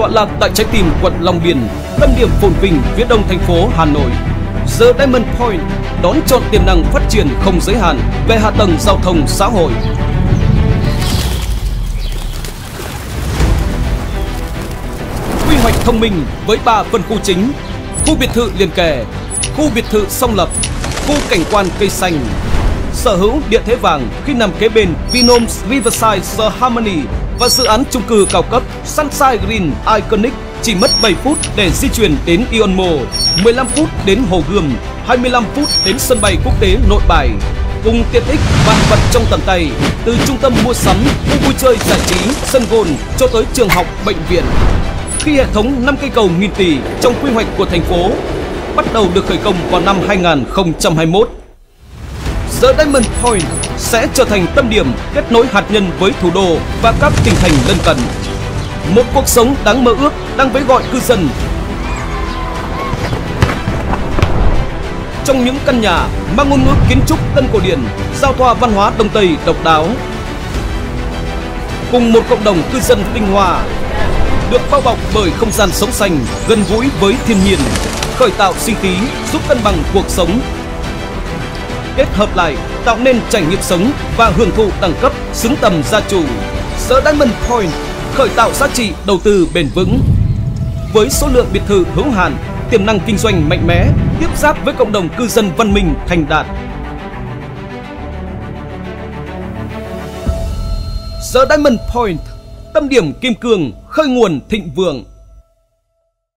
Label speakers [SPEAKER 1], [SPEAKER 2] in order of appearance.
[SPEAKER 1] lạc tại trái tim quận Long Biên, tâm điểm phồn vinh phía đông thành phố Hà Nội. The Diamond Point đón chọn tiềm năng phát triển không giới hạn về hạ tầng giao thông xã hội. Quy hoạch thông minh với 3 phân khu chính: khu biệt thự liền kề, khu biệt thự song lập, khu cảnh quan cây xanh. Sở hữu địa thế vàng khi nằm kế bên Vinhomes Riverside The Harmony và dự án chung cư cao cấp Sunshine Green Iconic, chỉ mất 7 phút để di chuyển đến Ion Mall, 15 phút đến Hồ Gươm, 25 phút đến sân bay quốc tế Nội Bài. Cùng tiện ích vạn vật trong tầm tay, từ trung tâm mua sắm, khu vui chơi giải trí, sân golf cho tới trường học, bệnh viện. Khi hệ thống 5 cây cầu nghìn tỷ trong quy hoạch của thành phố bắt đầu được khởi công vào năm 2021, The Diamond Point sẽ trở thành tâm điểm kết nối hạt nhân với thủ đô và các tỉnh thành lân cận. Một cuộc sống đáng mơ ước đang vẫy gọi cư dân. Trong những căn nhà mang ngôn ngữ kiến trúc tân cổ điển, giao thoa văn hóa Đông Tây độc đáo, cùng một cộng đồng cư dân tinh hoa, được bao bọc bởi không gian sống xanh, gần gũi với thiên nhiên, khởi tạo sinh khí, giúp cân bằng cuộc sống. Kết hợp lại tạo nên trải nghiệm sống và hưởng thụ đẳng cấp xứng tầm gia chủ. The Diamond Point khởi tạo giá trị đầu tư bền vững. Với số lượng biệt thự hữu hạn, tiềm năng kinh doanh mạnh mẽ, tiếp giáp với cộng đồng cư dân văn minh thành đạt. The Diamond Point, tâm điểm kim cương, khơi nguồn thịnh vượng.